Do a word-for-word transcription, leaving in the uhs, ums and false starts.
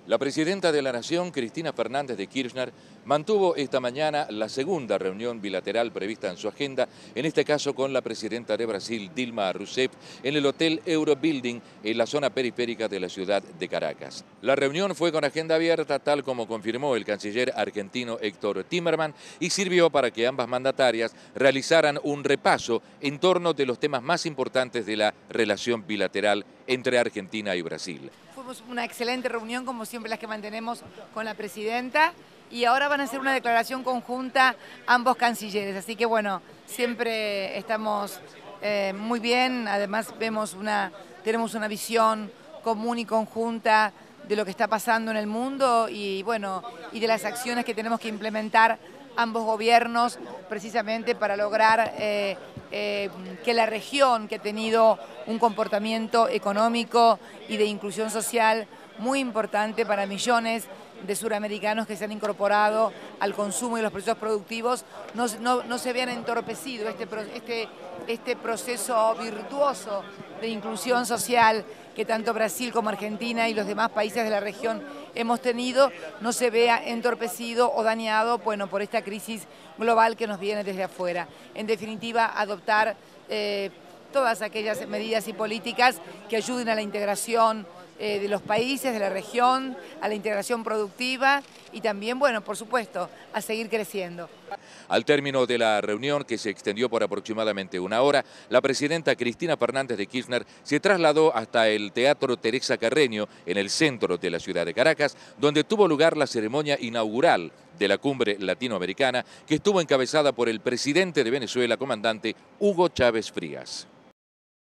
La presidenta de la Nación, Cristina Fernández de Kirchner, mantuvo esta mañana la segunda reunión bilateral prevista en su agenda, en este caso con la presidenta de Brasil, Dilma Rousseff, en el Hotel Eurobuilding, en la zona periférica de la ciudad de Caracas. La reunión fue con agenda abierta, tal como confirmó el canciller argentino Héctor Timerman, y sirvió para que ambas mandatarias realizaran un repaso en torno de los temas más importantes de la relación bilateral entre Argentina y Brasil. Fuimos una excelente reunión, como siempre las que mantenemos con la presidenta, y ahora van a hacer una declaración conjunta ambos cancilleres, así que bueno, siempre estamos eh, muy bien, además vemos una, tenemos una visión común y conjunta de lo que está pasando en el mundo y bueno, y de las acciones que tenemos que implementar ambos gobiernos precisamente para lograr eh, eh, que la región, que ha tenido un comportamiento económico y de inclusión social muy importante para millones de suramericanos que se han incorporado al consumo y los procesos productivos, no, no, no se vean entorpecido este, este, este proceso virtuoso de inclusión social que tanto Brasil como Argentina y los demás países de la región hemos tenido, no se vea entorpecido o dañado, bueno, por esta crisis global que nos viene desde afuera. En definitiva, adoptar eh, todas aquellas medidas y políticas que ayuden a la integración eh, de los países, de la región, a la integración productiva y también, bueno, por supuesto, a seguir creciendo. Al término de la reunión, que se extendió por aproximadamente una hora, la presidenta Cristina Fernández de Kirchner se trasladó hasta el Teatro Teresa Carreño, en el centro de la ciudad de Caracas, donde tuvo lugar la ceremonia inaugural de la cumbre latinoamericana, que estuvo encabezada por el presidente de Venezuela, comandante Hugo Chávez Frías.